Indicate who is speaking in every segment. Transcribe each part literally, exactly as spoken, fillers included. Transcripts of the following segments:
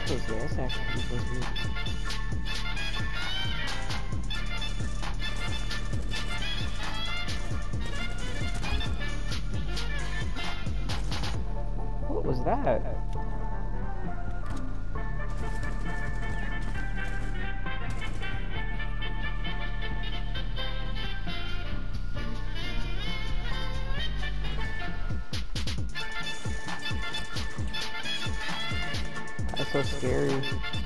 Speaker 1: close. Yeah, it's actually pretty close to me. What was that? That's so scary.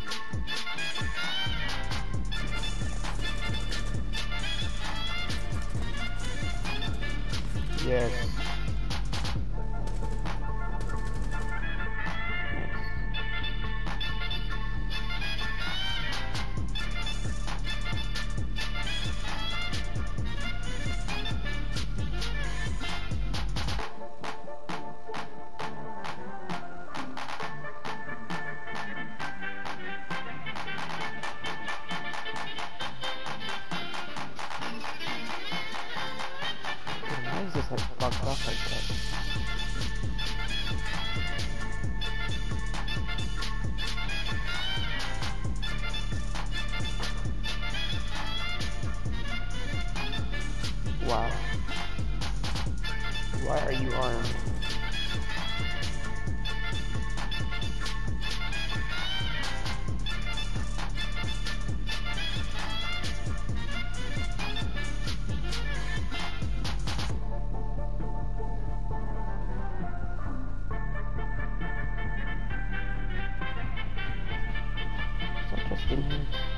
Speaker 1: Yes. Why is this like fucked up like that? Wow. Why are you armed? Is that just in here?